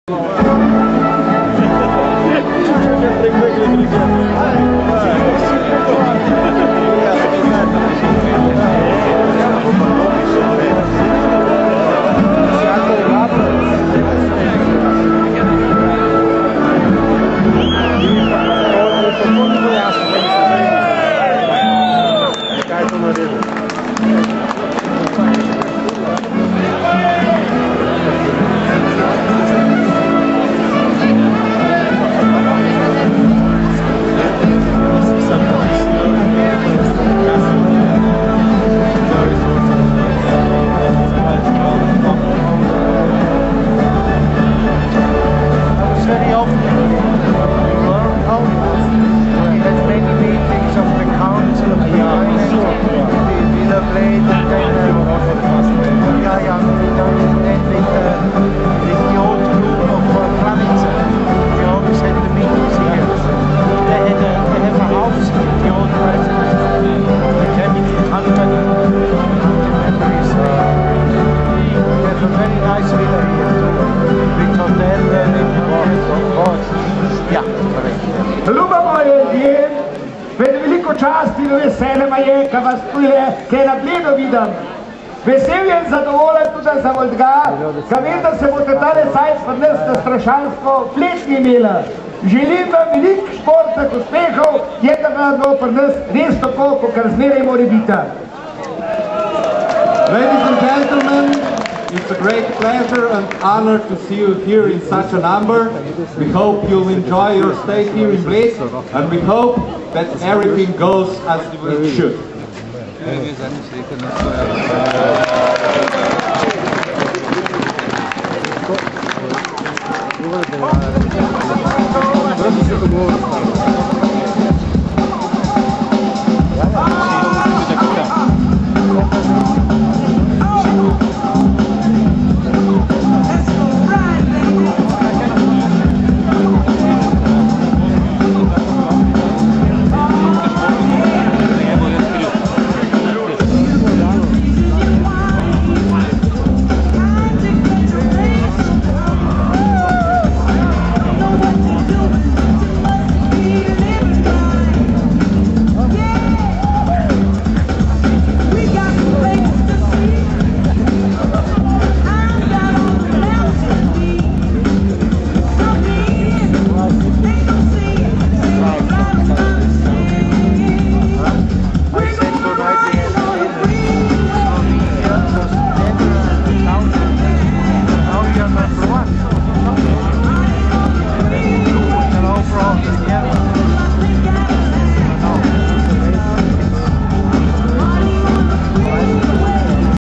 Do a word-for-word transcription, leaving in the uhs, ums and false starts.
Čast in veselje me je, ko vas tule kaj na bledo vidim. Vesel in zadovoljen tudi za Voldga, ko vem, da se boste tale sajt pri nas na strašansko pletni imela. Želim vam veliko športnih uspehov, je da vam pri nas res tako, kot zmeraj mora biti. Ladies and gentlemen, it's a great pleasure and honor to see you here in such a number. We hope you'll enjoy your stay here in Bled, and we hope that everything goes as it should.